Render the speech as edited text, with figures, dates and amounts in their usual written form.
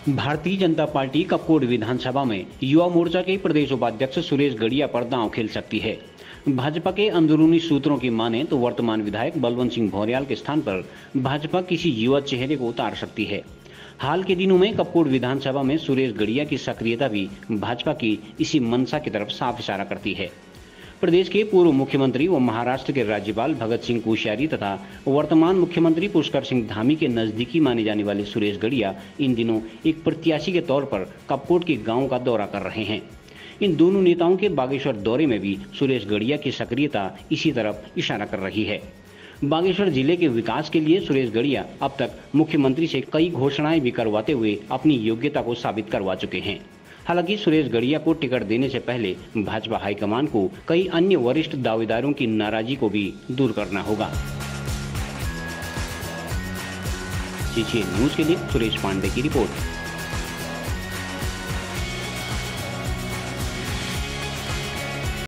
Bharatiya Janata party Kapkot विधानसभा में युवा मोर्चा के प्रदेश उपाध्यक्ष सुरेश गड़िया पर दांव खेल सकती है। भाजपा के अंदरूनी सूत्रों की माने तो वर्तमान विधायक बलवंत सिंह भौर्याल के स्थान पर भाजपा किसी युवा चेहरे को उतार सकती है। हाल के दिनों में कपकोट विधानसभा में सुरेश गड़िया की सक्रियता भी भाजपा की इसी मंशा की तरफ साफ इशारा करती है। प्रदेश के पूर्व मुख्यमंत्री व महाराष्ट्र के राज्यपाल भगत सिंह कोश्यारी तथा वर्तमान मुख्यमंत्री पुष्कर सिंह धामी के नजदीकी माने जाने वाले सुरेश गड़िया इन दिनों एक प्रत्याशी के तौर पर कपकोट के गांव का दौरा कर रहे हैं। इन दोनों नेताओं के बागेश्वर दौरे में भी सुरेश गड़िया की सक्रियता इसी तरफ इशारा कर रही है। बागेश्वर जिले के विकास के लिए सुरेश गड़िया अब तक मुख्यमंत्री से कई घोषणाएं भी करवाते हुए अपनी योग्यता को साबित करवा चुके हैं। हालांकि सुरेश गड़िया को टिकट देने से पहले भाजपा हाईकमान को कई अन्य वरिष्ठ दावेदारों की नाराजगी को भी दूर करना होगा। CNN न्यूज के लिए सुरेश पांडे की रिपोर्ट।